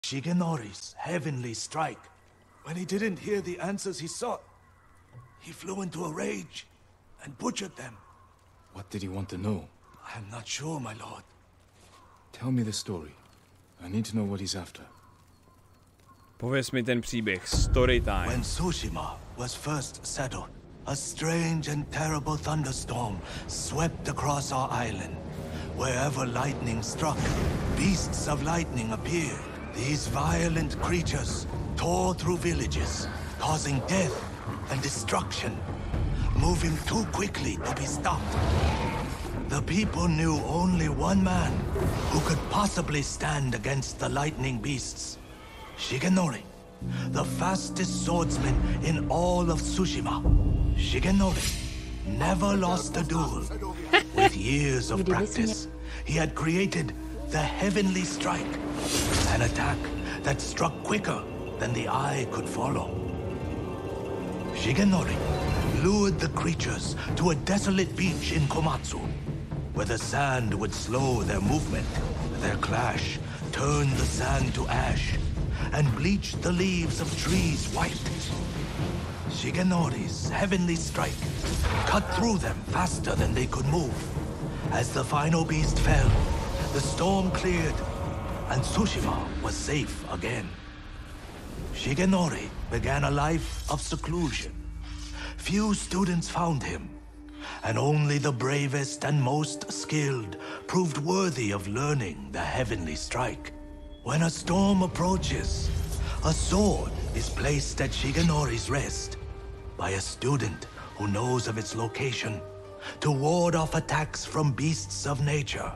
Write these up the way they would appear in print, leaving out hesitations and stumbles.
Shigenori's heavenly strike. When he didn't hear the answers he sought, he flew into a rage and butchered them. What did he want to know? I'm not sure, my lord. Tell me the story. I need to know what he's after. Pověz mi ten příběh. Story time. When Tsushima was first settled, a strange and terrible thunderstorm swept across our island. Wherever lightning struck, beasts of lightning appeared. These violent creatures tore through villages, causing death and destruction, moving too quickly to be stopped. The people knew only one man who could possibly stand against the lightning beasts. Shigenori, the fastest swordsman in all of Tsushima. Shigenori never lost a duel. With years of practice, he had created the Heavenly Strike, an attack that struck quicker than the eye could follow. Shigenori lured the creatures to a desolate beach in Komatsu, where the sand would slow their movement. Their clash turned the sand to ash and bleached the leaves of trees white. Shigenori's heavenly strike cut through them faster than they could move. As the final beast fell, the storm cleared, and Tsushima was safe again. Shigenori began a life of seclusion. Few students found him, and only the bravest and most skilled proved worthy of learning the heavenly strike. When a storm approaches, a sword is placed at Shigenori's rest by a student who knows of its location to ward off attacks from beasts of nature.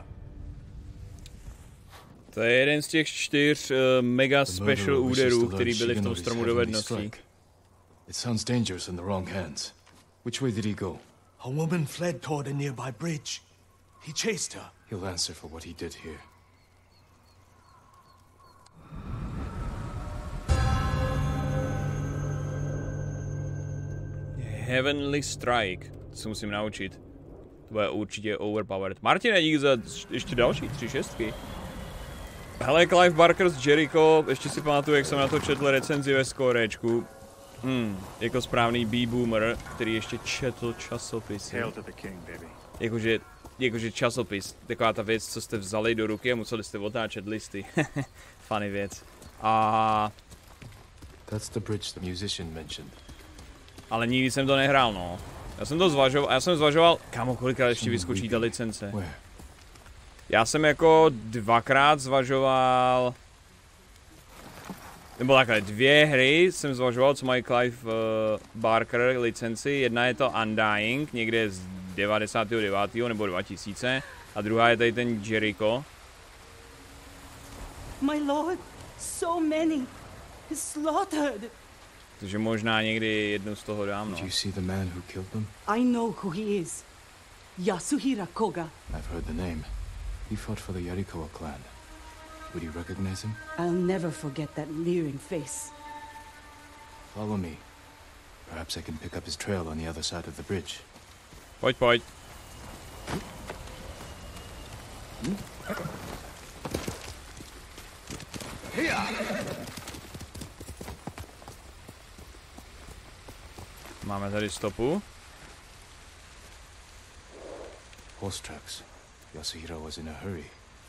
To je jeden z těch 4 mega special úderů, který byly v tom stromu dovedností. It sounds dangerous in the wrong hands. Which way did he go? A woman fled toward a nearby bridge. He chased her. He'll answer for what he did here. Heavenly Strike. To se musím naučit. To bude určitě overpowered. Martine, díky za ještě další 3 šestky. Hele, Clive Barker z Jericho, ještě si pamatuju, jak jsem na to četl recenzi ve skorečku. Jako správný B-boomer, který ještě četl časopisy. Jakože časopis, taková ta věc, co jste vzali do ruky a museli jste otáčet listy. Funny věc. A... That's the bridge the musician mentioned. Ale nikdy jsem to nehrál, no. Já jsem zvažoval, kámo, kolikrát ještě vyskočí ta licence. Já jsem jako 2krát zvažoval, nebo takhle, 2 hry jsem zvažoval, co mají Clive Barker licenci. Jedna je to Undying, někde z 99. nebo 2000, a druhá je tady ten Jericho. My lord, so many slaughtered. Takže možná někdy jednu z toho dám, no. Did you see the man who killed them? I know who he is. Yasuhira Koga. I've heard the name. He fought for the Yarikawa clan. Would you recognize him? I'll never forget that leering face. Follow me. Perhaps I can pick up his trail on the other side of the bridge. Pojď, pojď. Máme tady stopu. Horse tracks. Yasuhira was in a hurry.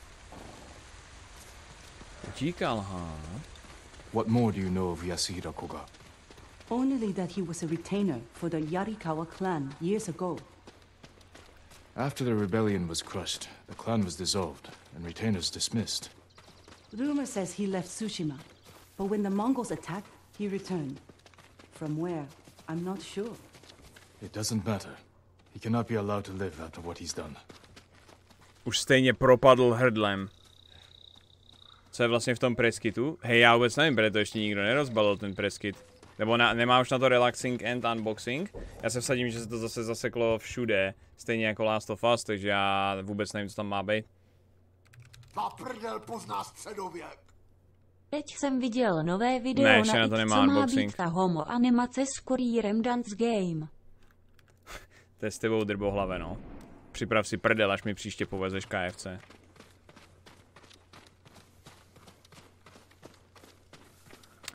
Utíkal, ha? What more do you know of Yasuhira Koga? Only that he was a retainer for the Yarikawa clan years ago. After the rebellion was crushed, the clan was dissolved and retainers dismissed. Rumor says he left Tsushima, but when the Mongols attacked, he returned. From where, I'm not sure. It doesn't matter. He cannot be allowed to live after what he's done. Už stejně propadl hrdlem. Co je vlastně v tom preskytu? Hej, já vůbec nevím, protože to ještě nikdo nerozbalil ten preskyt. Nebo nemá už na to relaxing and unboxing. Já se vsadím, že se to zase zaseklo všude. Stejně jako Last of Us, takže já vůbec nevím, co tam má být. Ta prdel pozná středověk. Teď jsem viděl nové video ne, na to X, nemá co má unboxing. být ta homo animace s kurýrem Dance Game. To je s tebou drbohlave, no. Připrav si prdel, až mi příště povezeš KFC.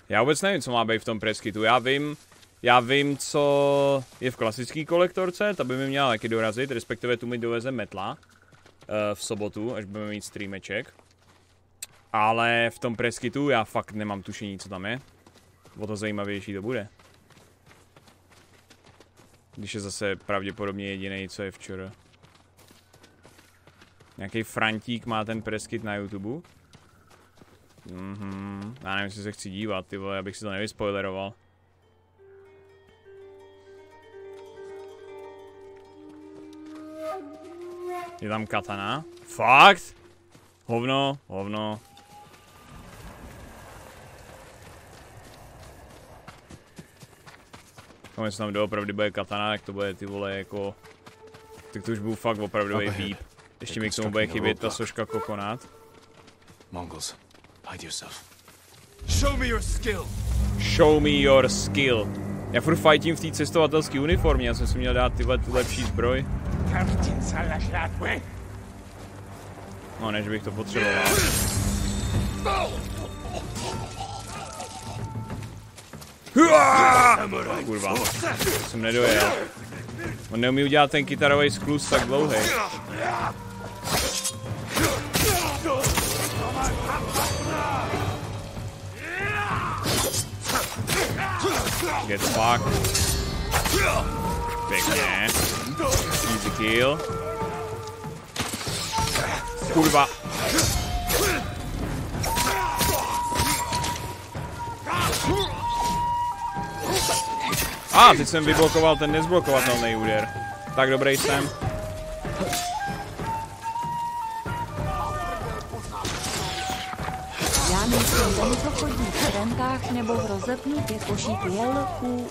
Já vůbec nevím, co má být v tom preskytu. Já vím, co je v klasické kolektorce, ta by mi měla taky dorazit, respektive tu mi doveze Metla v sobotu, až budeme mít streameček. Ale v tom preskytu já fakt nemám tušení, co tam je. O to zajímavější to bude. Když je zase pravděpodobně jediný, co je včera. Nějaký Frantík má ten preskyt na YouTube. Já nevím, jestli se chci dívat, ty vole, abych si to nevyspoileroval. Je tam katana. Fakt? Hovno, hovno. Když tam doopravdy bude katana, tak to bude ty vole jako... Tak to už byl fakt opravdový píp. Ještě mi k tomu bude chybět ta soška kokonát. Mongols, hide yourself. Show me your skill. Show me your skill. Já furt fightím v té cestovatelské uniformě, já jsem si měl dát tyhle tu lepší zbroj. No, než bych to potřeboval. Kurva, jsem nedojel. On neumí udělat ten kytarový skluz tak dlouhý. Get fucked. Pěkně. Easy kill. Kurva. Teď jsem vyblokoval ten nezblokovatelný úder. Tak dobrý jsem. Já nejsem ten, co chodí v trenkách nebo v rozepnutě košík LQL.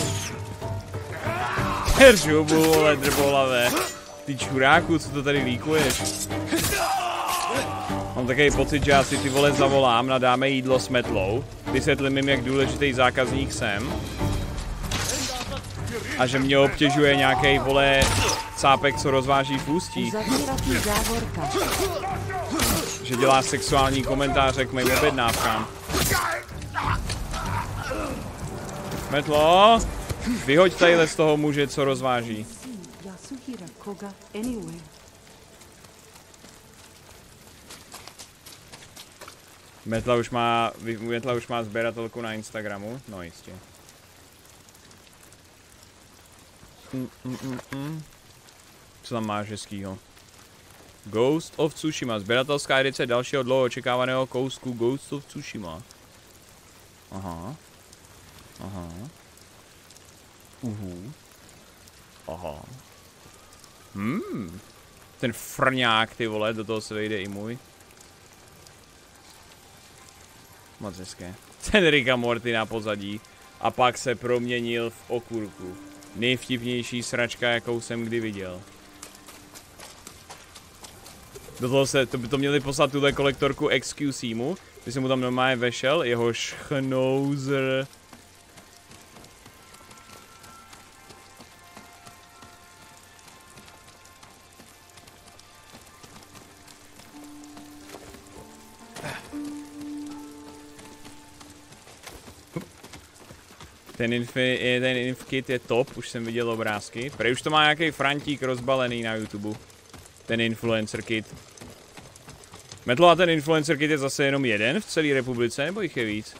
Heržubu, vole, drbolavé. Ty čuráku, co to tady líkuješ? Mám takový pocit, že já si ty vole zavolám, nadáme jídlo s metlou, vysvětlím jim, jak důležitý zákazník jsem. A že mě obtěžuje nějaký vole cápek, co rozváží v Ústí. Že dělá sexuální komentáře k mým objednávkám. Metlo, vyhoď tadyhle z toho muže, co rozváží. Metla už má sběratelku na Instagramu, no jistě. Co tam máš hezkýho? Ghost of Tsushima, sběratelská edice dalšího dlouho očekávaného kousku Ghost of Tsushima. Aha. Aha. Aha. Ten frňák, ty vole, do toho se vejde i můj. Moc hezké. Ten Rick a Morty na pozadí. A pak se proměnil v okurku. Nejvtipnější sračka, jakou jsem kdy viděl. Do toho to měli poslat tuhle kolektorku XQC mu, když jsem mu tam normálně vešel, jeho schnouzer. Ten Infkit je top, už jsem viděl obrázky. Prej už to má nějaký Frantík rozbalený na YouTube. Ten influencer kit. Metlo, a ten influencer kit je zase jenom jeden v celé republice, nebo jich je víc?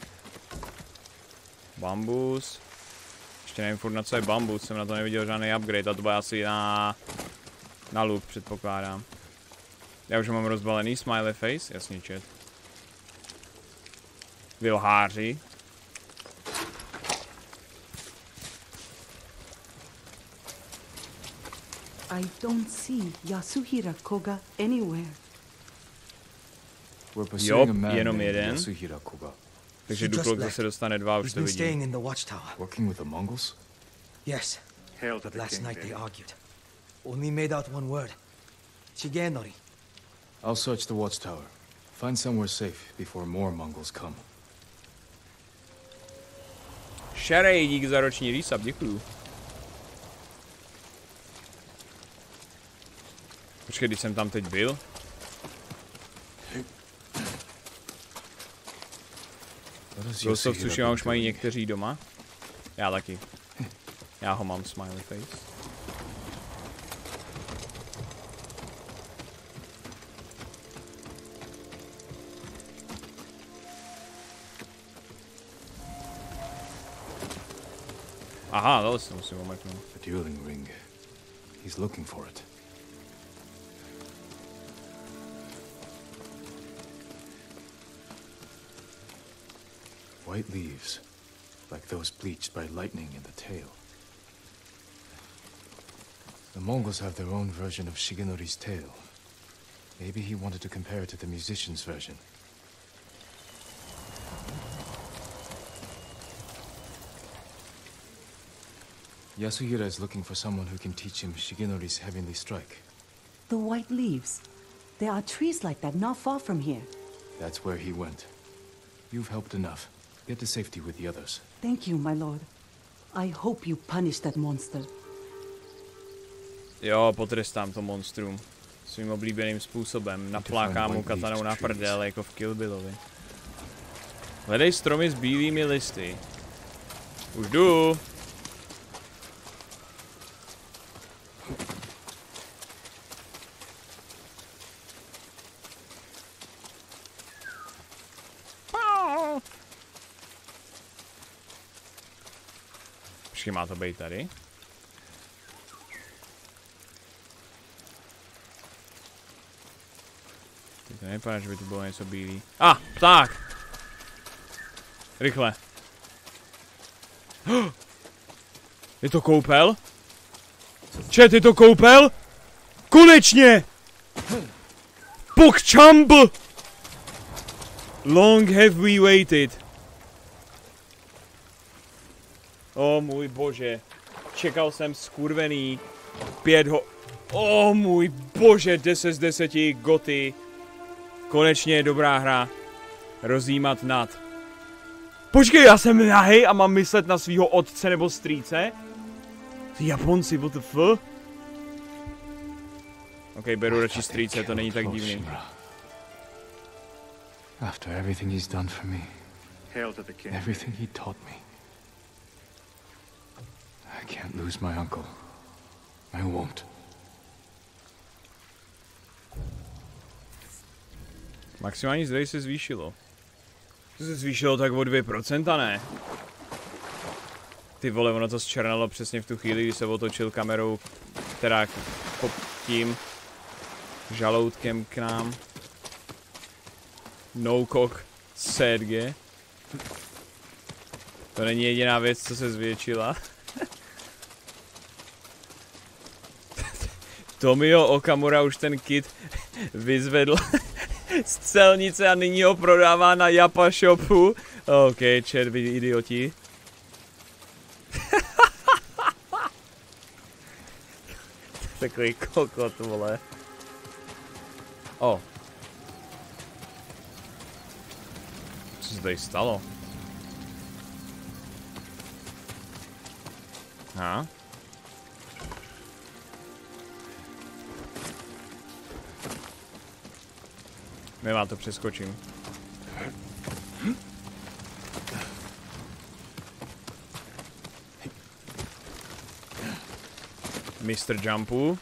Bambus. Ještě nevím furt na co je bambus, jsem na to neviděl žádný upgrade, a to bude asi na look, předpokládám. Já už mám rozbalený smiley face, jasně čet. Vilháři. I don't see Yasuhira Koga anywhere. Jo, jenom jeden. Takže Duklok zase dostane 2, už to vidím. Working with the Mongols? Yes. But last night they argued. Only made out one word. Shigenori. I'll search the watchtower. Find somewhere safe before more Mongols come. Šerej, dík za roční resub, děkuju. Počkej, když jsem tam teď byl. Ghost of Tsushima už mají někteří doma. Já taky. Já ho mám, smiley face. Aha, tohle si musím omrknout. The dueling ring. He's looking for it. White leaves, like those bleached by lightning in the tail. The Mongols have their own version of Shigenori's tale. Maybe he wanted to compare it to the musician's version. Yasuhira is looking for someone who can teach him Shigenori's heavenly strike. The white leaves. There are trees like that not far from here. That's where he went. You've helped enough. Get to safety with the others. Thank you, my lord. I hope you punish that monster. Jo, potrestám to monstrum. Svým oblíbeným způsobem. Naplákám mu katanou na prdel, jako v Kill Billovi. Hledej stromy s bílými listy. Už jdu. Počkej, má to být tady? To nevypadá, že by tu bylo něco bílý. Tak! Rychle. Je to koupel? Čet, je to koupel? Konečně! Pokčamb! Long have we waited. O můj bože. Čekal jsem skurvený 5 ho... O můj bože, 10 z 10 goty. Konečně dobrá hra. Rozjímat nad. Počkej, já jsem nahej a mám myslet na svýho otce nebo strýce? Ty Japonci, what the fuck? Ok, beru radši strýce, to není tak divný. After everything he's done for me, everything he taught me, I can't lose my uncle. I won't. Maximální zdroj se zvýšilo. To se zvýšilo tak o 2%, ne? Ty vole, ono to zčernalo přesně v tu chvíli, kdy se otočil kamerou, teda tím žaloutkem k nám. No cock Serge. To není jediná věc, co se zvětšila. Tomio Okamura už ten kit vyzvedl z celnice a nyní ho prodává na Japa Shopu. OK, chat, vy idioti. Takový kokot, vole. O. Co se tady stalo? Ha? Nemá to přeskočím. Mr. Jumpu.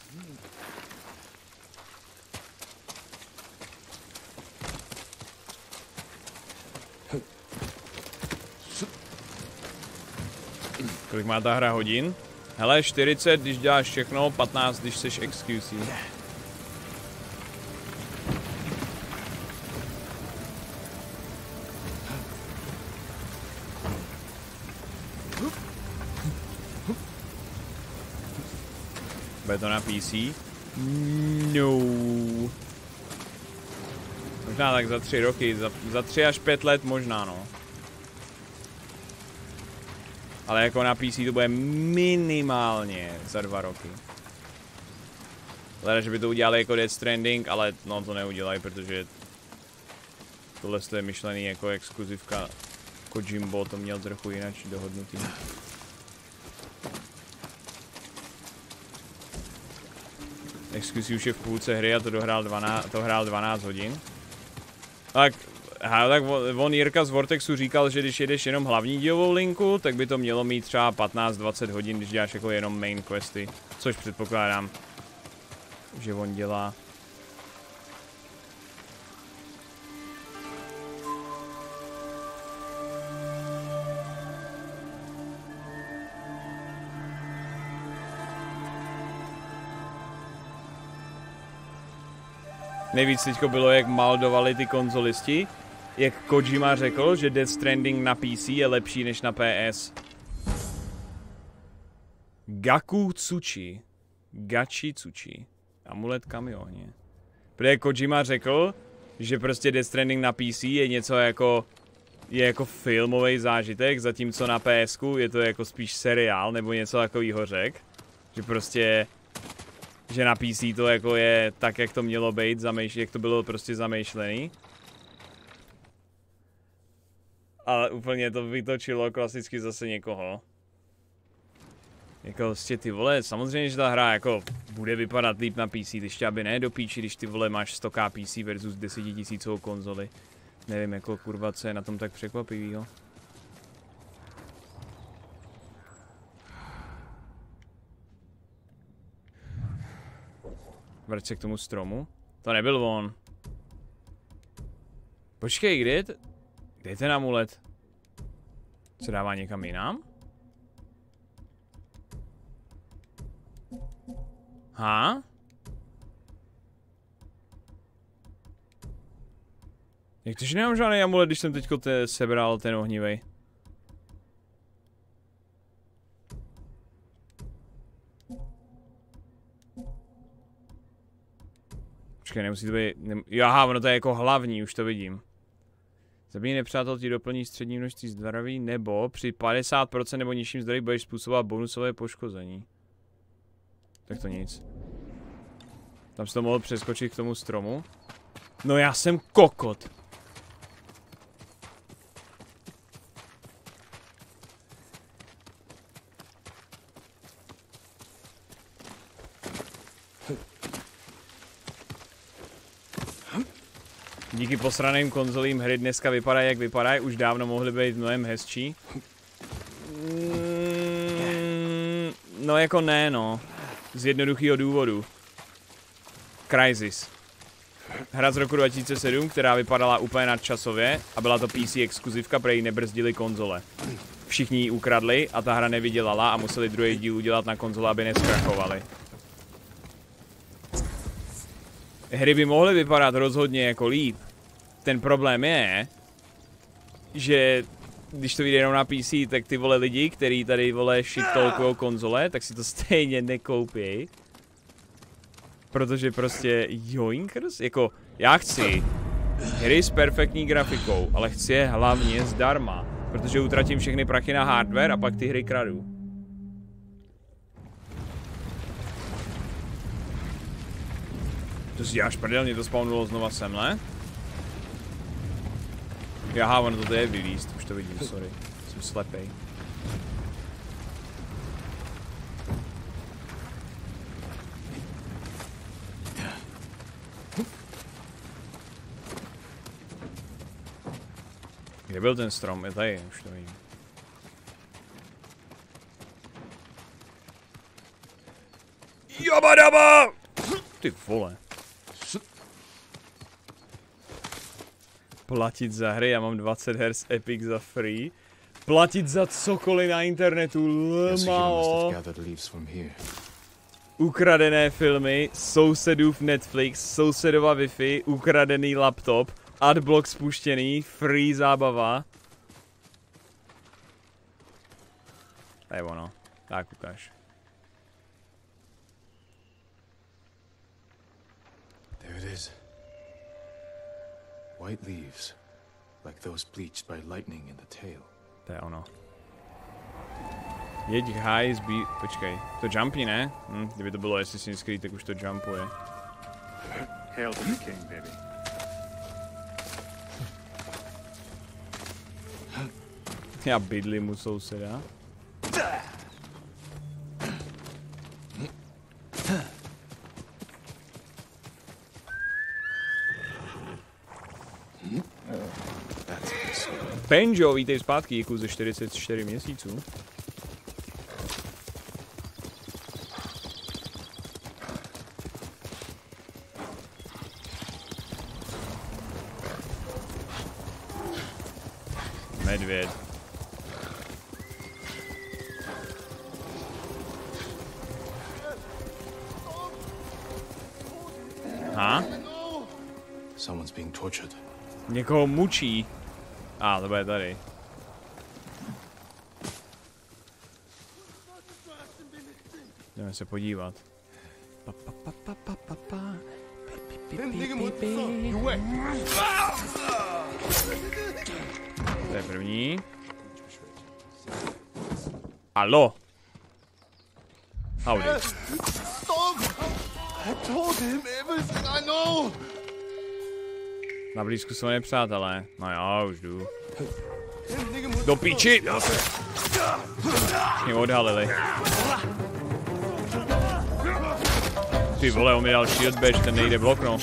Kolik má ta hra hodin? Hele, 40, když děláš všechno, 15, když seš XQC. Bude to na PC? No. Možná tak za 3 roky, za 3 až 5 let možná, no. Ale jako na PC to bude minimálně za 2 roky. Hleda, že by to udělali jako Death Stranding, ale no to neudělají, protože tohle je myšlený jako exkluzivka. Kojimbo to měl trochu jinak dohodnutý. XQC už je v půlce hry a to hrál 12 hodin. Tak tak on Jirka z Vortexu říkal, že když jedeš jenom hlavní dílovou linku, tak by to mělo mít třeba 15-20 hodin, když děláš jako jenom main questy. Což předpokládám, že on dělá. Nejvíc teďko bylo, jak maldovali ty konzolisti, jak Kojima řekl, že Death Stranding na PC je lepší než na PS. Gaku Tsuchi. Gachi Tsuchi. Amulet kamioně. Protože Kojima řekl, že prostě Death Stranding na PC je něco jako... je jako filmový zážitek, zatímco na PSku je to jako spíš seriál nebo něco takovýho řek. Že prostě... že na PC to jako je tak, jak to mělo být, jak to bylo prostě zamýšlený. Ale úplně to vytočilo klasicky zase někoho. Jako prostě ty vole, samozřejmě, že ta hra jako bude vypadat líp na PC, když aby ne do píči, když ty vole máš 100k PC versus 10 000 konzoli. Nevím jako kurva, co je na tom tak překvapivýho. Vrať se k tomu stromu. To nebyl on. Počkej, kde je ten amulet? Co dává někam jinam? Ha? Jak to, že nemám žádný amulet, když jsem teďko sebral ten ohnivej? Počkej, nemusí to být... Aha, ono to je jako hlavní, už to vidím. Zabíjení nepřátel ti doplní střední množství zdraví, nebo při 50% nebo nižším zdraví budeš způsobovat bonusové poškození. Tak to nic. Tam se to mohl přeskočit k tomu stromu. No já jsem kokot. Díky posraným konzolím hry dneska vypadají, jak vypadají, už dávno mohly být mnohem hezčí. No jako ne, no. Z jednoduchého důvodu. Crysis. Hra z roku 2007, která vypadala úplně nadčasově a byla to PC exkluzivka, protože ji nebrzdili konzole. Všichni ji ukradli a ta hra nevydělala a museli druhý díl udělat na konzole, aby neskrachovali. Hry by mohly vypadat rozhodně jako líp. Ten problém je, že když to vyjde jenom na PC, tak ty vole lidi, který tady vole shit-talkujou konzole, tak si to stejně nekoupí. Protože prostě joinkers, jako já chci hry s perfektní grafikou, ale chci je hlavně zdarma, protože utratím všechny prachy na hardware a pak ty hry kradu. To si děláš prdel, mě to spawnulo znova semhle. Jaha, ono to je vylíst, už to vidím, sorry. Jsem slepej. Kde byl ten strom? Je tady, už to vidím. Jabadaba! Ty vole. Platit za hry, já mám 20 her z Epic za free. Platit za cokoliv na internetu, lmao. Ukradené filmy, sousedův Netflix, sousedova Wi-Fi, ukradený laptop, adblock spuštěný, free zábava. To je ono, tak ukáž. There it is. White leaves, like those bleached by lightning in the tail. To je ono. Jeď high zbí... Počkej, to jumpy, ne? Kdyby to bylo Assassin's Creed, tak už to jumpuje. Hail to the king, baby. Já bydlím u souseda. Benjo, vítej zpátky, děkuji ze 44 měsíců. Medvěd. Ha? Someone's being tortured. Někoho mučí. To bude tady. Jdeme se podívat. To je první. Alo. Howdy. Na blízku jsou nepřátelé. No já už jdu. Do píči! Mě odhalili. Ty vole, on mi dal shield badge, ten nejde bloknout.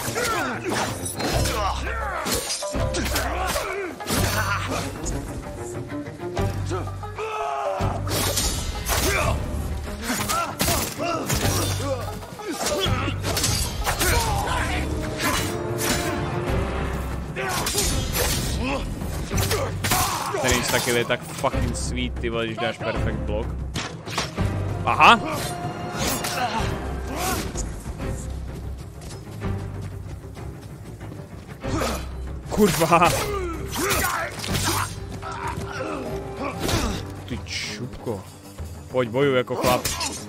Ten instakill je tak fucking sweet, ty vole, když dáš perfect block. Aha! Kurva! Ty čupko. Pojď, bojuj jako chlap.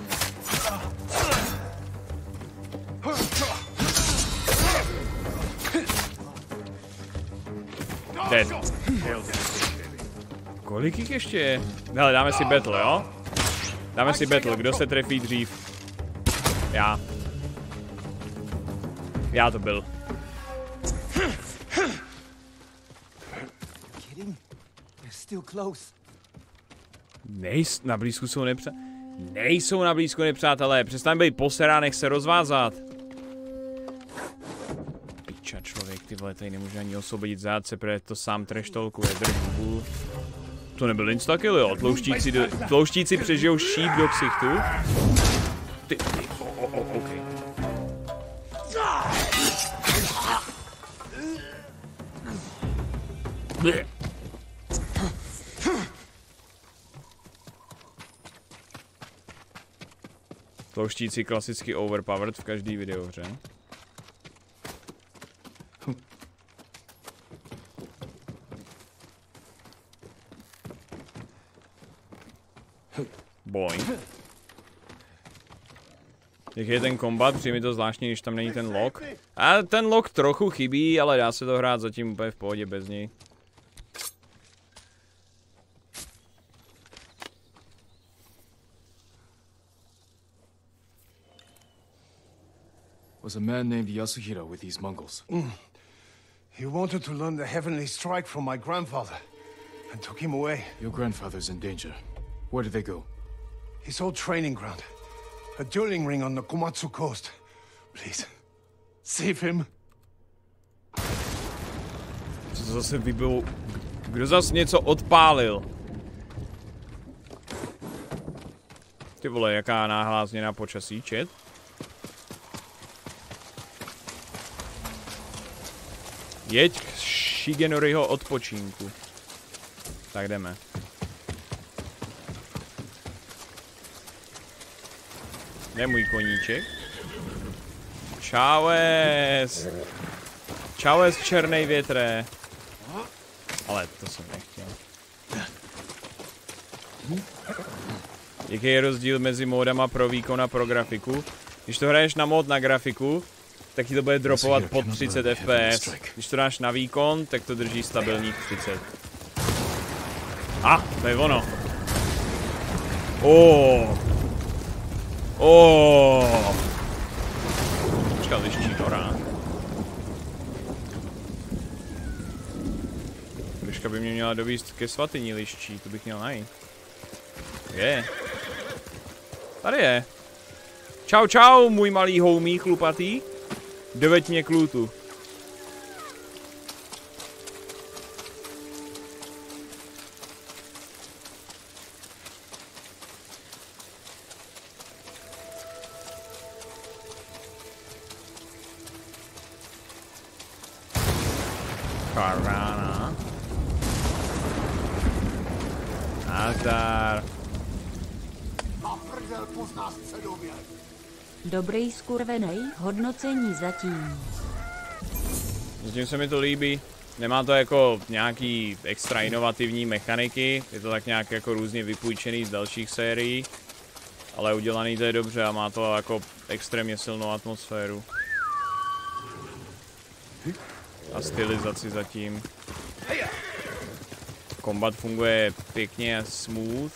Dead. Kolik jich ještě je? Hele, dáme si battle, jo? Dáme si battle, kdo se trefí dřív? Já. Já to byl. Na blízku jsou nejsou na blízku nepřátelé, přestaň být poserá, nech se rozvázat. Piča člověk, ty vole, tady nemůže ani osvobodit zádce, protože to sám treštolkuje, drbu. To nebyl instakill, jo, tlouštíci přežijou šíp do ksichtu. Okay. Bleh. Tlouštíci klasicky overpowered v každý videohře. Boing. Jak je ten kombat, přijde mi to zvláštně, když tam není ten lock. A ten lock trochu chybí, ale dá se to hrát zatím úplně v pohodě bez něj. Was a man named Yasuhiro with these Mongols. He wanted to learn the heavenly strike from my grandfather and took him away. Your grandfather's in danger. Where did they go? His old training ground. A dueling ring on the Komatsu coast. Please, save him. Co to zase vybilo? Kdo zase něco odpálil? Ty vole, jaká náhlá změna počasí, chat? Jeď k Shigenoriho odpočinku. Tak jdeme. Kde je můj koníček? Čaues! Čaues, černej větre. Ale to jsem nechtěl. Jaký je rozdíl mezi módama pro výkon a pro grafiku? Když to hraješ na mod na grafiku, tak ti to bude dropovat pod 30 fps. Když to dáš na výkon, tak to drží stabilních 30. To je ono. Počkat, liští hora. Liška by mě měla dovízt ke svatyni liští, to bych měl najít. Je. Tady je. Čau, čau, můj malý homie chlupatý. Doveď mě k lootu. Karana. Nazdar. Dobrý skurvenej, hodnocení zatím. Zatím se mi to líbí. Nemá to jako nějaký extra inovativní mechaniky, je to tak nějak jako různě vypůjčený z dalších sérií. Ale udělaný to je dobře a má to jako extrémně silnou atmosféru. A stylizaci zatím. Kombat funguje pěkně a smooth.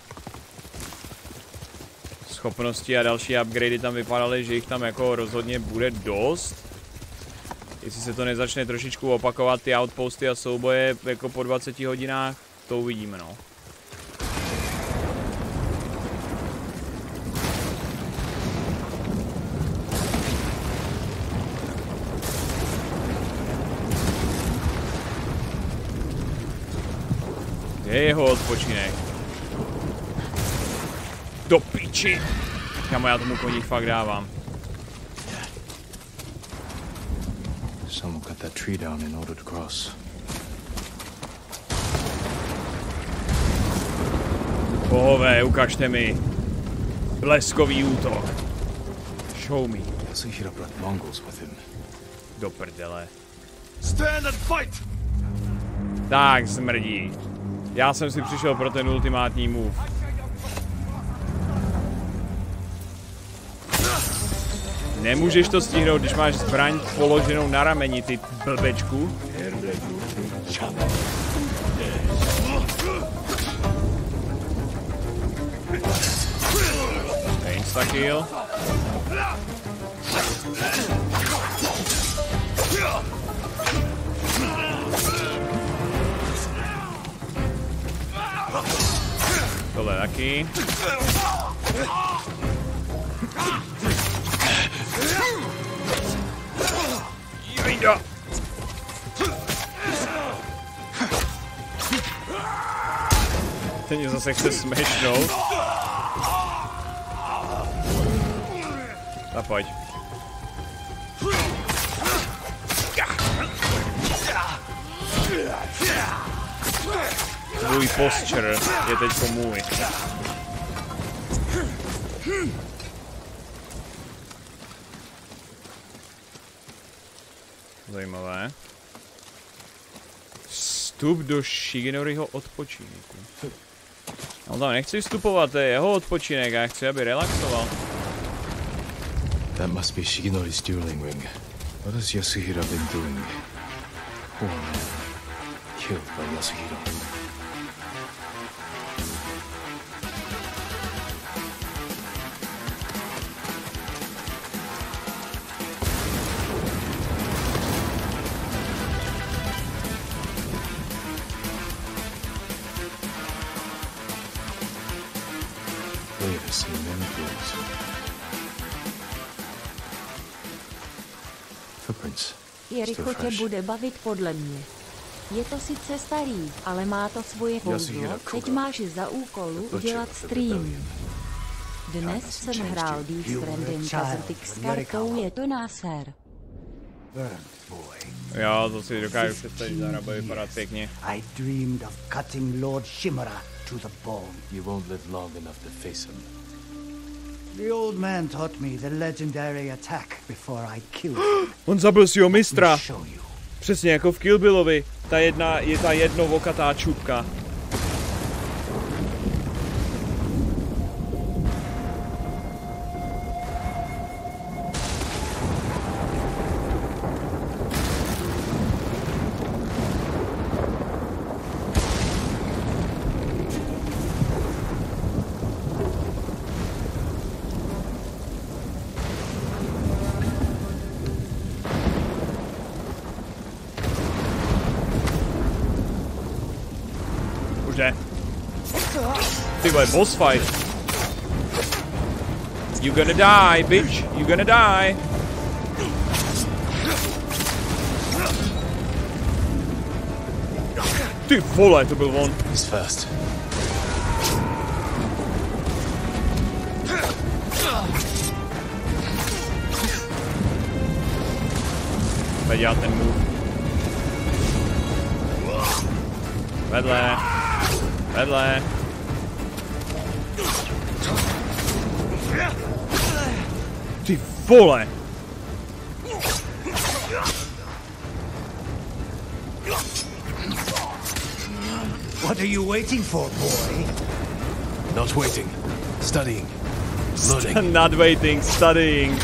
Schopnosti a další upgradey tam vypadaly, že jich tam jako rozhodně bude dost. Jestli se to nezačne trošičku opakovat, ty outposty a souboje jako po 20 hodinách, to uvidíme, no. Je jeho odpočinek. Do piči! Kamo, já tomu koní fakt dávám. Someone cut that tree down in order to cross. Bohové, ukažte mi. Bleskový útok. Show me. Yasuhiro brought Mongols with him. Do prdele. Stand and fight! Tak, smrdí. Já jsem si přišel pro ten ultimátní move. Nemůžeš to stihnout, když máš zbraň položenou na rameni, ty blbečku. Insta-kill. Tohle taky. Jojda. Teď mě zase chce smešnout. A pojď. Tvůj posture je teďko můj. Zajímavé. Vstup do Shigenoriho odpočinku. No tam nechci vstupovat, to je jeho odpočinek, já chci, aby relaxoval. That must be Shigenori's dueling ring. What has Yasuhiro been doing? Poor man. Killed by Yasuhiro. Jericho tě bude bavit podle mě. Je to sice starý, ale má to svoje kouzlo. Teď máš za úkolu udělat stream. Dnes jsem hrál Death Stranding Kazertik s kartou, je to náser. Jo, to si dokážu představit, že bude vypadat pěkně. I dreamed of cutting Lord Shimura to the bone. You won't live long enough to face him. The old man taught me the legendary attack before I killed him. On zabil svýho mistra. Přesně jako v Kill Billovi. Je ta jednovokatá čupka. Ty vole, boss fight. You gonna die, bitch. You gonna die. Ty vole, to byl on. He's fast. Teď já ten move. Vedle. Vedle. Ty vole! What are you waiting for, boy? Not waiting. Studying. Learning. Not waiting, studying.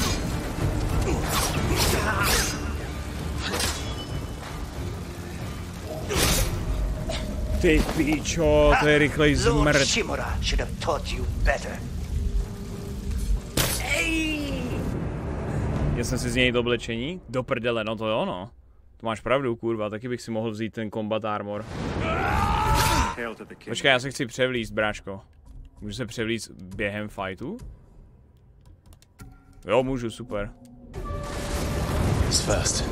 Ty píčo, to je rychlej Lord zmrt. Shimura should have taught you better. Já jsem si z něj do oblečení? Do prdele, no to jo, no. To máš pravdu, kurva, taky bych si mohl vzít ten combat armor. Počkej, já se chci převlíct, bráško. Můžu se převlíct během fightu? Jo, můžu, super. It's fast.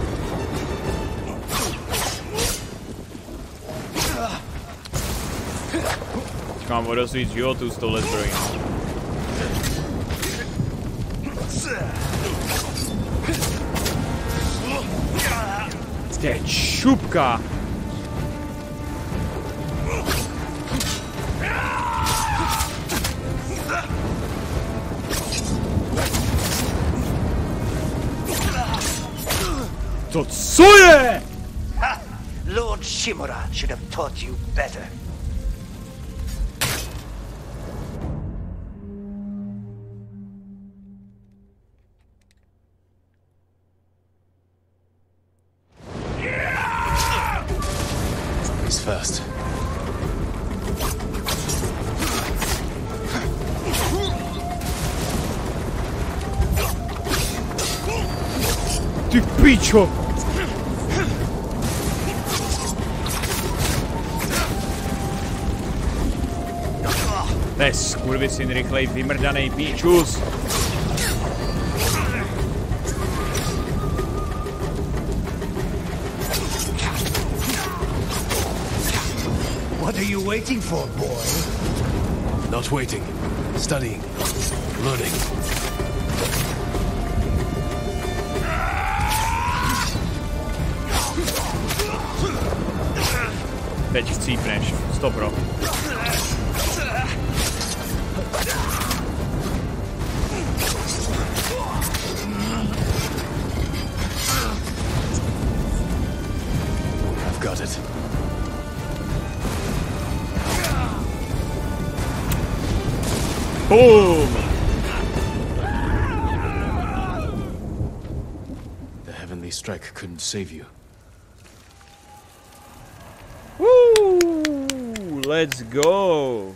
Teď mám o dost víc životů s touhle zbrojí. To je čupka! To co je? Lord Shimura should have taught you better. He's fast. Ty pičo! To je skurvicin rychlej vymrdanej píčus. What are you waiting for, boy? Not waiting. Studying. Learning. Teď chcípneš, 100%. I've got it. Boom! The heavenly strike couldn't save you. Woo! Let's go!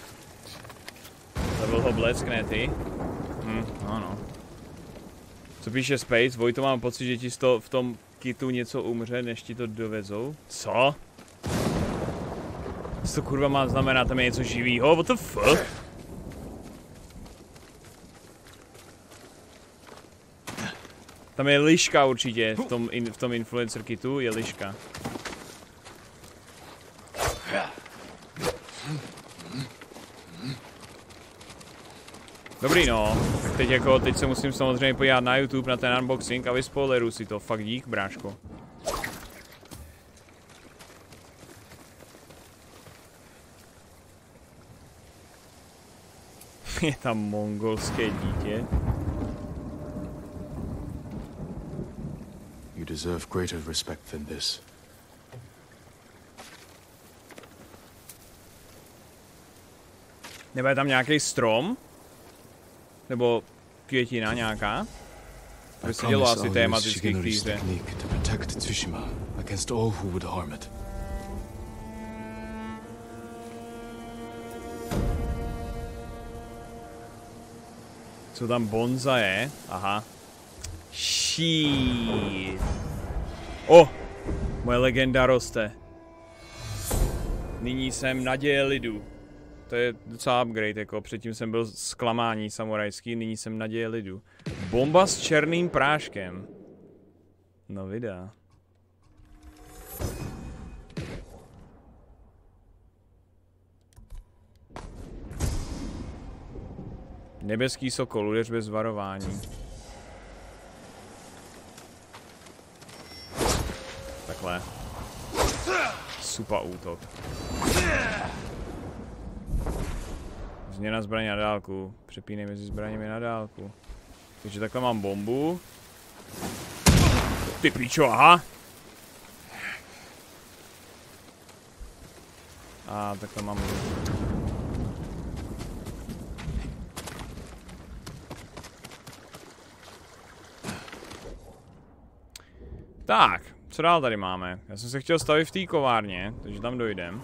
Level ho bleskne, ty. Ano. Co píše Space? Vojto, mám pocit, že ti v tom kitu něco umře, než ti to dovezou. Co? Co to kurva má znamenat? Tam je něco živýho? What the fuck? Tam je liška určitě, v tom influencer kitu je liška. Dobrý no, tak teď se musím samozřejmě podívat na YouTube na ten unboxing a vyspoileru si to, fakt dík, bráško. Je tam mongolské dítě. You deserve greater respect than this. Nebo je tam nějaký strom? Nebo květina nějaká? To by se dělo asi tematicky k té hře. To protect Tsushima against all who would harm it. Co tam bonzaje? Aha. Shit. Oh! Moje legenda roste. Nyní jsem naděje lidu. To je docela upgrade, jako předtím jsem byl zklamání samurajský, nyní jsem naděje lidu. Bomba s černým práškem. No videa. Nebeský sokol, udeř bez varování. Takhle. Supa útok. Změna zbraně na dálku. Přepínej mezi zbraněmi na dálku. Takže takhle mám bombu. Ty píčo, aha. A takhle mám... Tak, co dál tady máme? Já jsem se chtěl stavit v té kovárně, takže tam dojdem.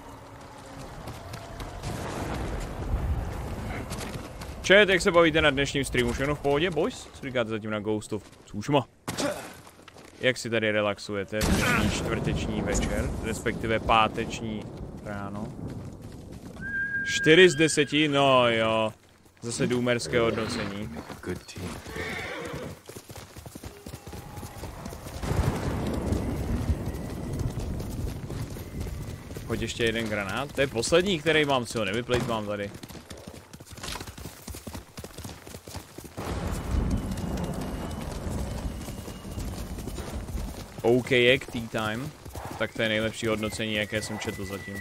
Chat, jak se bavíte na dnešním streamu? Všechno v pohodě, boys? Co říkáte zatím na Ghost of Tsushima? Jak si tady relaxujete? Dnešní čtvrteční večer, respektive páteční ráno. 4 z 10, no jo. Zase doomerské hodnocení. Pojď ještě jeden granát. To je poslední, který mám, si ho nevyplejt mám tady. OK, jak tea time. Tak to je nejlepší hodnocení, jaké jsem četl zatím.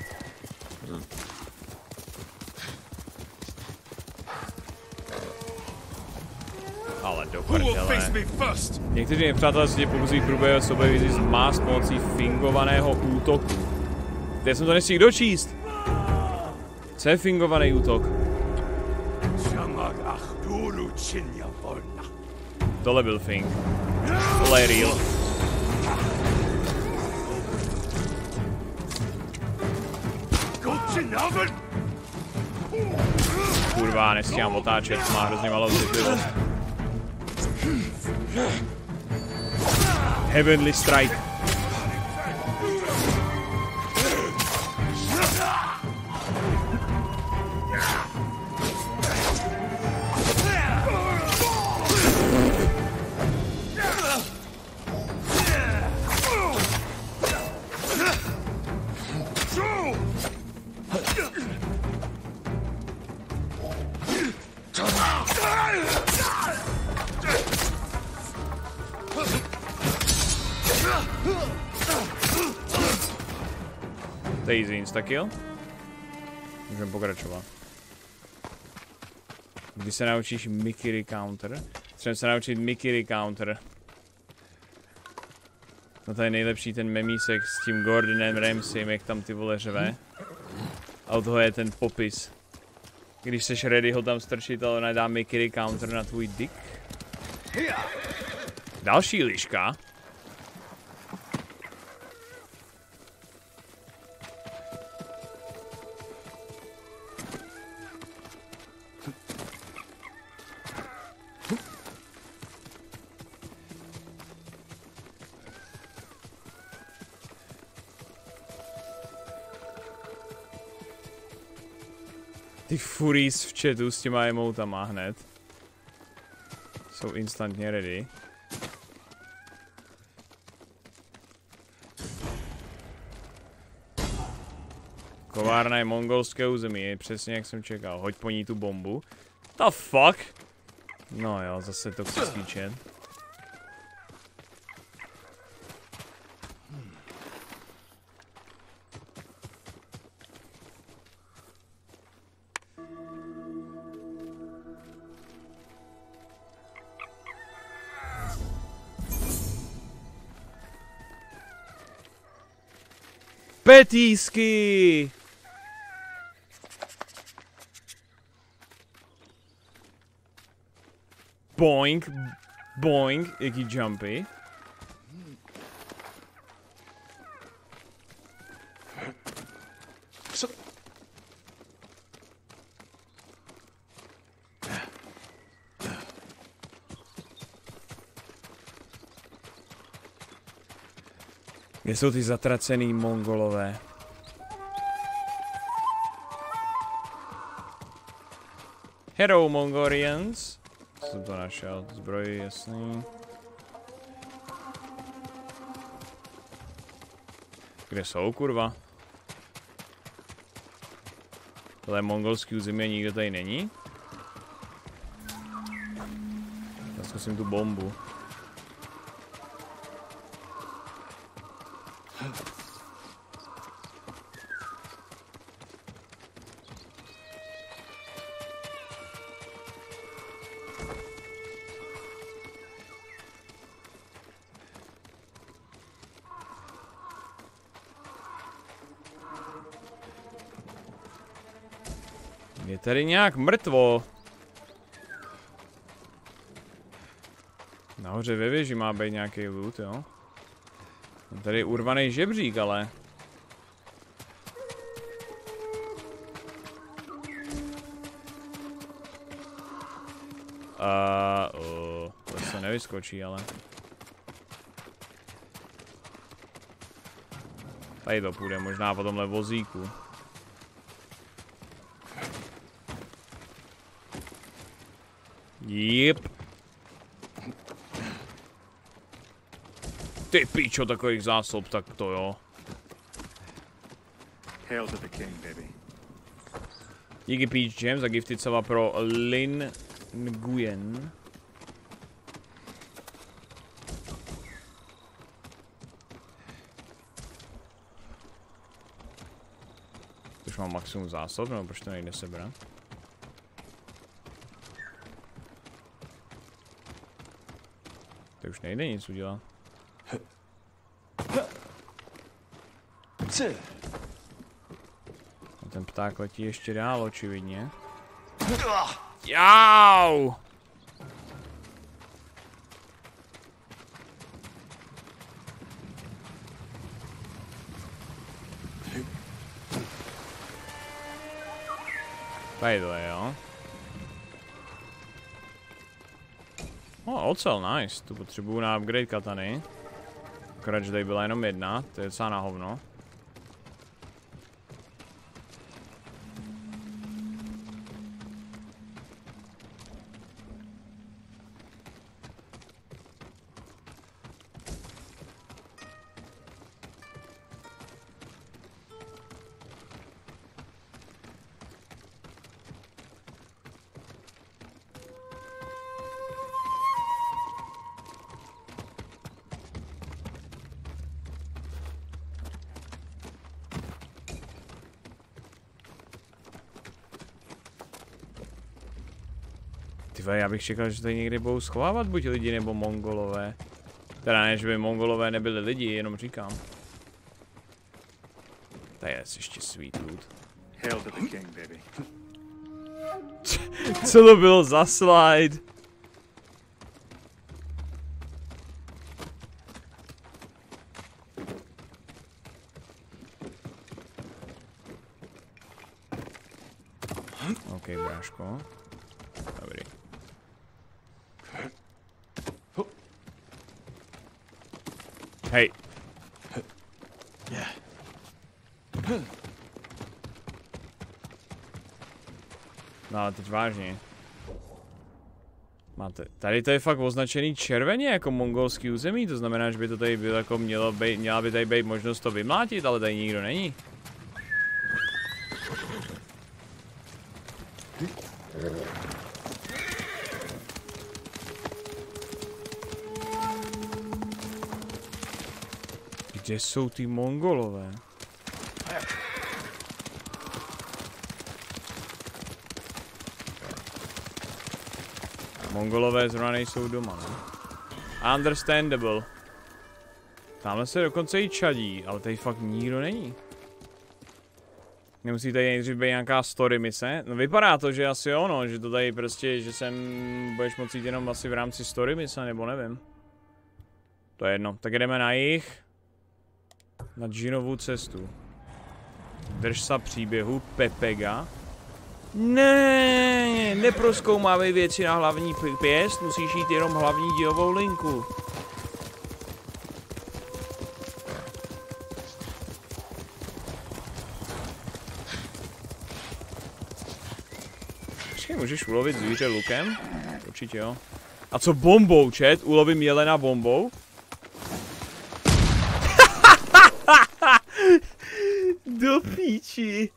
Ale do prdele. Někteří nepřátelé si tě pokusí průběhu sobě vyzít má s pomocí fingovaného útoku. Já jsem to nestihl dočíst. Co je fingovaný útok? Tohle byl fing. Tohle je real. Kurva, nestíhám otáčet, má hrozně malou citlivost. Heavenly Strike. To je easy instakill. Můžeme pokračovat. Kdy se naučíš Mickey Counter? Třeba se naučit Mickey Counter. No to je nejlepší ten memísek s tím Gordonem Ramsaym, jak tam ty vole řve. A od toho je ten popis. Když seš ready ho tam strčit, ale nedá Mickey Counter na tvůj dick. Další liška. Ty furies v chatu s těma emotama hned. Jsou instantně ready. Kovárna je mongolské území, přesně jak jsem čekal. Hoď po ní tu bombu. The fuck? No jo, zase toxický chat. Petísky! Boing, boing, jaký jumpy. Kde jsou ty zatracený mongolové? Hello Mongolians. Jsem to našel, zbroj jasný. Kde jsou, kurva? Tohle je mongolský území, nikdo tady není? Já zkusím tu bombu. Je tady nějak mrtvo. Nahoře ve věži má být nějaký loot, jo? Tady je urvaný žebřík, ale. To se nevyskočí, ale. Tady to půjde, možná po tomhle vozíku. Jip. Ty píčo, takových zásob, tak to jo. Hail to the king, baby. Díky Peach Jam za gifted sova pro Lin Nguyen. Už mám maximum zásob, nebo proč to nejde sebrat? To už nejde nic udělat. A ten pták letí ještě dál, očividně. Jau! Tady to je, jo. Ocel, nice. Tu potřebuju na upgrade katany. Akorát, že tady byla jenom jedna, to je docela na hovno. Já bych čekal, že tady někdy budou schovávat buď lidi nebo mongolové. Teda ne, že by mongolové nebyli lidi, jenom říkám. Tady je ještě sweet loot. Hail to the king, baby. Co to bylo za slide? OK, bráško. Dobrý. Hej. No ale teď vážně. Máte, tady to je fakt označený červeně jako mongolský území, to znamená, že by to tady bylo jako měla by tady být možnost to vymlátit, ale tady nikdo není. Kde jsou ty mongolové? Mongolové zrovna nejsou doma, ne? Understandable. Tamhle se dokonce i čadí, ale tady fakt nikdo není. Nemusí tady nejdřív být nějaká story mise? No vypadá to, že asi ono, že to tady prostě, že sem budeš moci jít jenom asi v rámci story mise, nebo nevím. To je jedno, tak jdeme na jih. Na Džinovu cestu. Drž se příběhu Pepega. Ne, neprozkoumávej věci na hlavní pěst, musíš jít jenom hlavní dílovou linku. Počkej, můžeš ulovit zvíře lukem? Určitě jo. A co bombou, čet? Ulovím jelena bombou? Do píči.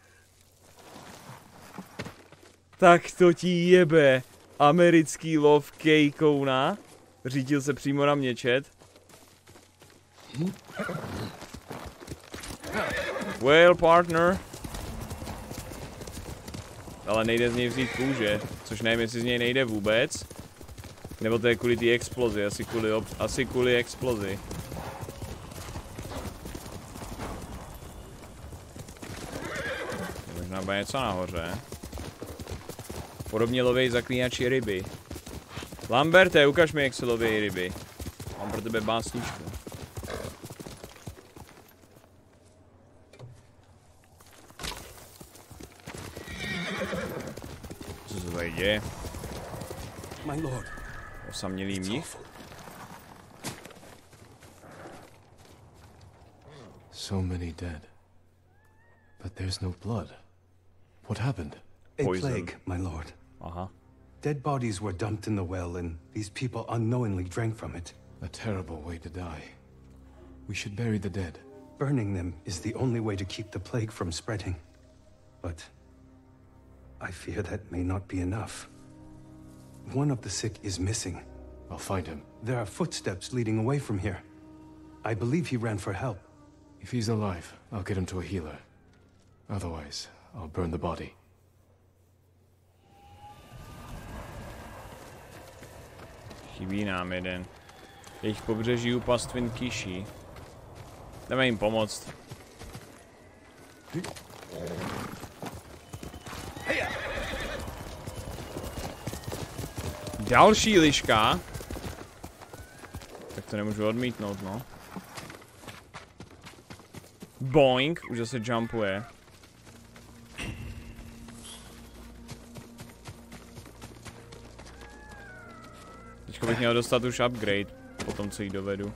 Tak to ti jebe. Americký lov kejkouna. Řídil se přímo na mě, čet. Well, partner. Ale nejde z něj vzít kůže. Což nevím, jestli z něj nejde vůbec. Nebo to je kvůli té explozi. Asi kvůli explozi. Možná bude něco nahoře. Podobně lověj zaklínači ryby. Lamberte, ukaž mi, jak se lovějí ryby. Mám pro tebe básničku. Co se tady děje? Osamělý mnich? So many dead. But there's no blood. What happened? A plague, my lord. Dead bodies were dumped in the well, and these people unknowingly drank from it. A terrible way to die. We should bury the dead. Burning them is the only way to keep the plague from spreading. But I fear that may not be enough. One of the sick is missing. I'll find him. There are footsteps leading away from here. I believe he ran for help. If he's alive, I'll get him to a healer. Otherwise, I'll burn the body. Chybí nám jeden. Jejich pobřeží u pastvin Kishi. Jdeme jim pomoct. Další liška. Tak to nemůžu odmítnout, no. Boing, už zase jumpuje. Teďko bych měl dostat už upgrade, po tom, co jí dovedu.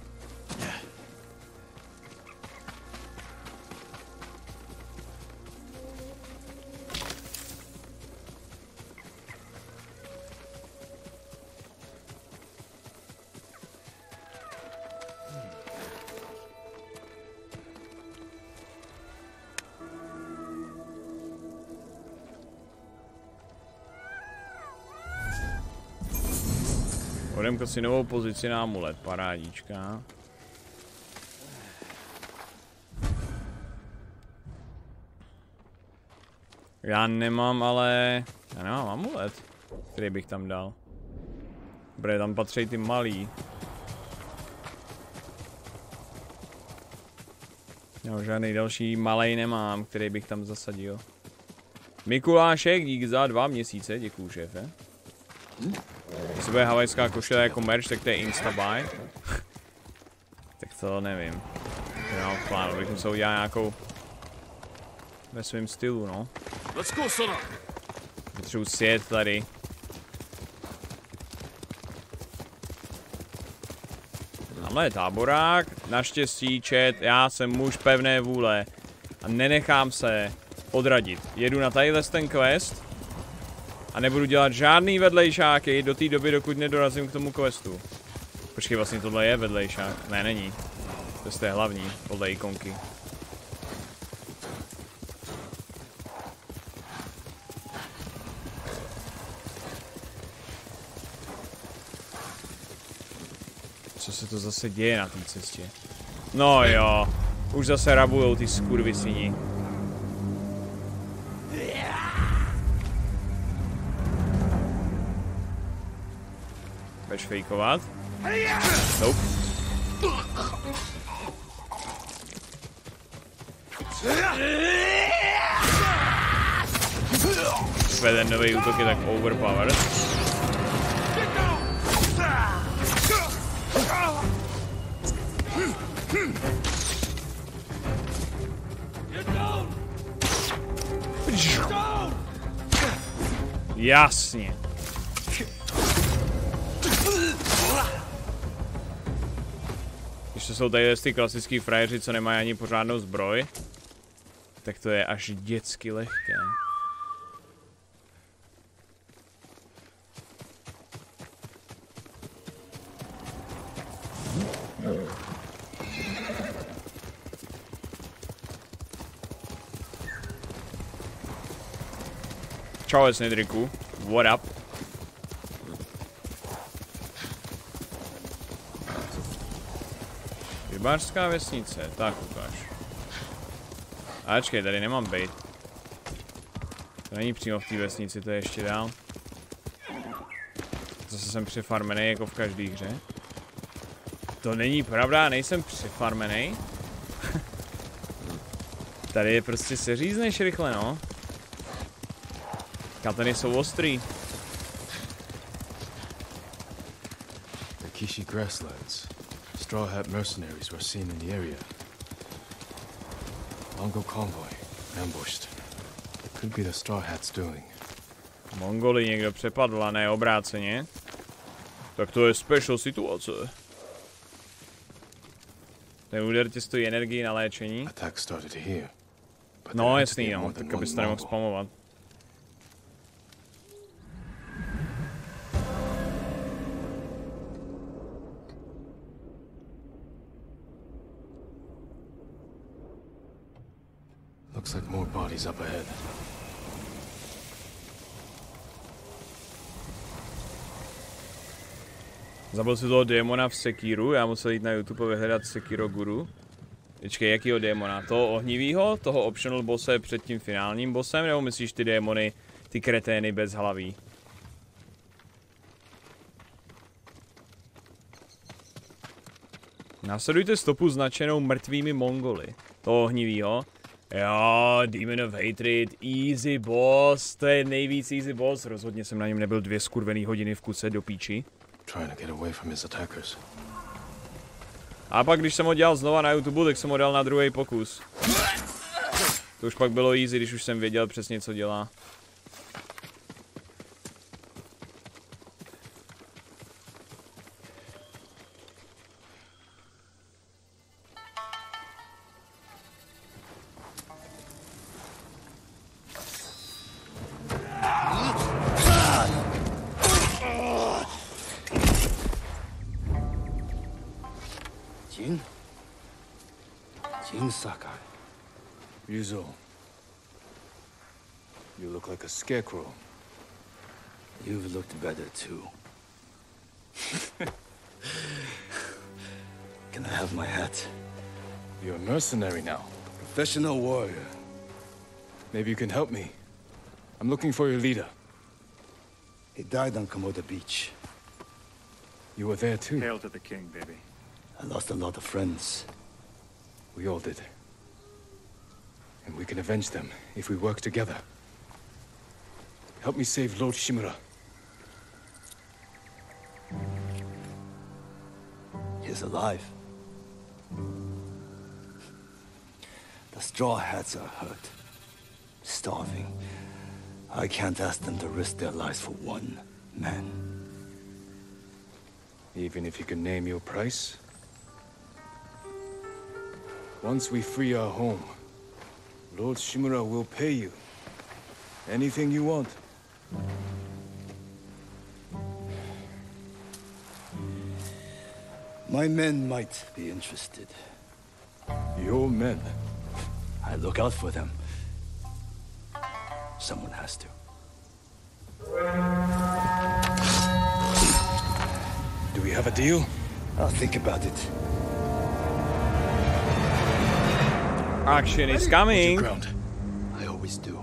Odemkat si novou pozici na amulet, parádička. Já nemám amulet, který bych tam dal. Dobré, tam patří ty malý. Já žádný další malej nemám, který bych tam zasadil. Mikulášek, dík za 2 měsíce, děkuju šéfe. Jestli bude havajská košile jako merch, tak to je instabuy. Tak to nevím. Já mám plán, bych musel udělat nějakou ve svém stylu, no. Potřebuji sjet tady. Tamhle je táborák, naštěstí chat, já jsem muž pevné vůle a nenechám se odradit. Jedu na tadyhle ten quest a nebudu dělat žádný vedlejšáky do té doby, dokud nedorazím k tomu questu. Počkej, vlastně tohle je vedlejšák. Ne, není. To je z té hlavní, podle ikonky. Co se to zase děje na té cestě? No jo, už zase rabujou ty skurvisini. Budeš fejkovat? Nope. Ten nový útok je tak overpowered. Jasně. Když to jsou tady ty klasický frajeři, co nemají ani pořádnou zbroj, tak to je až dětsky lehké. Čau, Snedriku. What up? Rybářská vesnice, tak ukáž. Ačkej, tady nemám bejt. To není přímo v té vesnici, to je ještě dál. Zase jsem přefarmený jako v každé hře. To není pravda, nejsem přefarmený. Tady je prostě se řízneš rychle, no. Katany jsou ostrý. Kishi grasslands. Straw Hat mercenaries were seen in the area. Mongol convoy, ambushed. It could be the Straw Hats doing. Mongoli někdo přepadl a ne obráceně. Tak to je special situace. Ten úder ti stojí energii na léčení. No jasný, no, tak abys to nemohl spamovat. Looks like more bodies up ahead. Zabil si toho démona v Sekiru, já musel jít na YouTube vyhledat Sekiro Guru. Počkej, jakýho démona? Toho ohnivýho? Toho optional bosse před tím finálním bossem? Nebo myslíš ty démony, ty kretény bez hlaví? Následujte stopu značenou mrtvými Mongoly. Toho ohnivýho. Jo, Demon of Hatred, easy boss, to je nejvíc easy boss. Rozhodně jsem na něm nebyl 2 skurvený hodiny v kuse do píči. A pak, když jsem ho dělal znova na YouTube, tak jsem ho dal na druhý pokus. To už pak bylo easy, když už jsem věděl přesně, co dělá. Jin Sakai. Ryuzo. You look like a scarecrow. You've looked better too. Can I have my hat? You're a mercenary now. Professional warrior. Maybe you can help me. I'm looking for your leader. He died on Komoda Beach. You were there too. Hail to the king, baby. I lost a lot of friends. We all did. And we can avenge them if we work together. Help me save Lord Shimura. He's alive. The Straw Hats are hurt. Starving. I can't ask them to risk their lives for one man. Even if you can name your price? Once we free our home, Lord Shimura will pay you. Anything you want. My men might be interested. Your men? I look out for them. Someone has to. Do we have a deal? I'll think about it. Action is coming. I always do.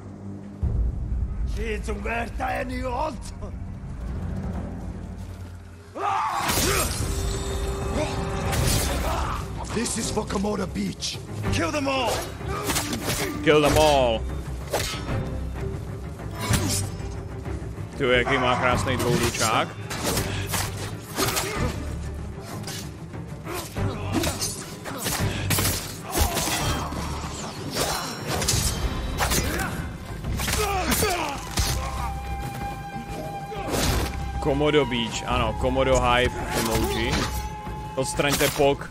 This is for Komoda Beach. Kill them all. Kill them all. Ty, jaký má krásný dvouručák. Komodo Beach, ano, Komodo Hype emoji. Odstraňte pok.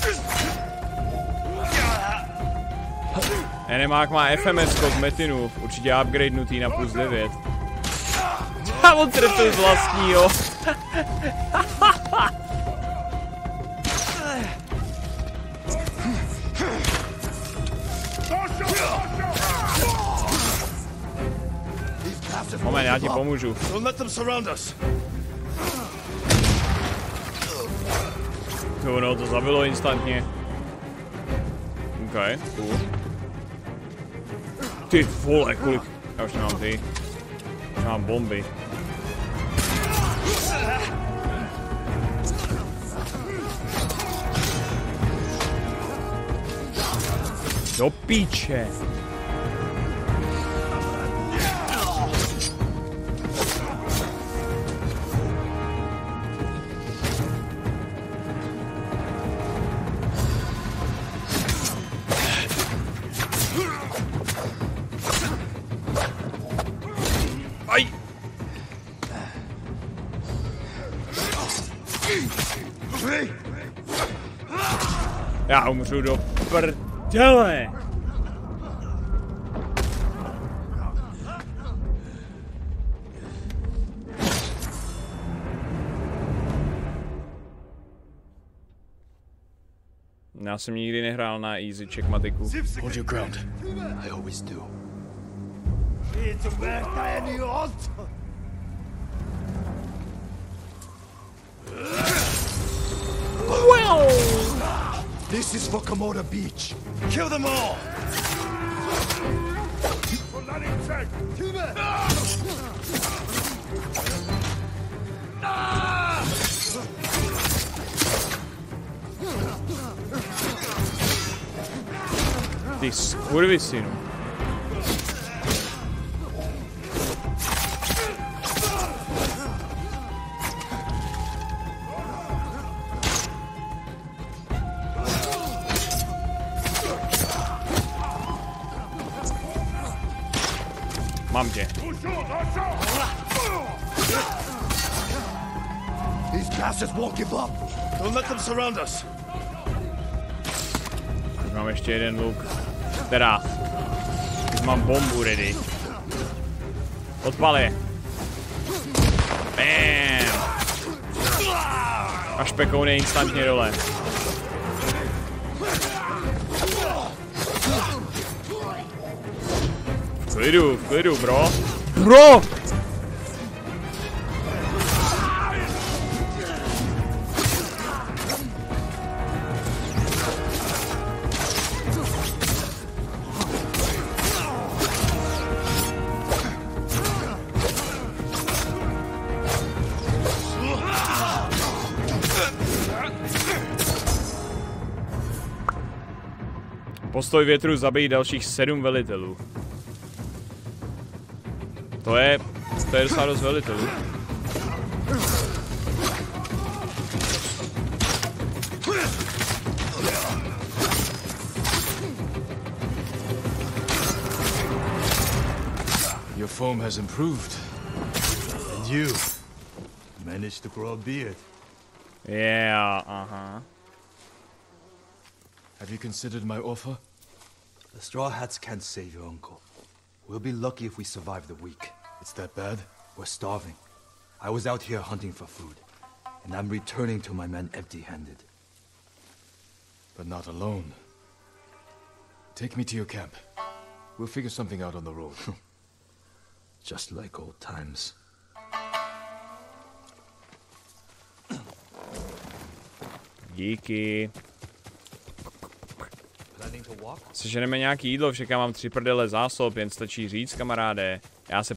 Enemák má FMS z Metinu, určitě upgradenutý na +9. A on trefil z vlastního. Moment, já ti pomůžu. Jo, no, to zabilo instantně. OK, cool. Ty vole, kolik... Já už nemám ty. Už mám bomby. Do píče. Já umřu do prdele. Já jsem nikdy nehrál na easy checkmatiku. Hold your ground. I always do. Well, this is for Komoda Beach. Kill them all. Ty skurvisinu. Mám tě. These bastards won't give up. Don't let them surround us. Už mám ještě jeden luk. Teda. Už mám bombu ready. Odpal je. Bam. A špekoune instantně dole. V klidu, bro. Bro! Postoj větru zabíjí dalších 7 velitelů. To je docela dost velitelů. Your form has improved. And you managed to grow a beard. Yeah, uh-huh. Have you considered my offer? The Straw Hats can't save your uncle. We'll be lucky if we survive the week. It's that bad? We're starving. I was out here hunting for food, and I'm returning to my men empty-handed. But not alone. Take me to your camp. We'll figure something out on the road. Just like old times. Díky. Seženeme nějaký jídlo, však já mám 3 prdele zásob, jen stačí říct, kamaráde. Já se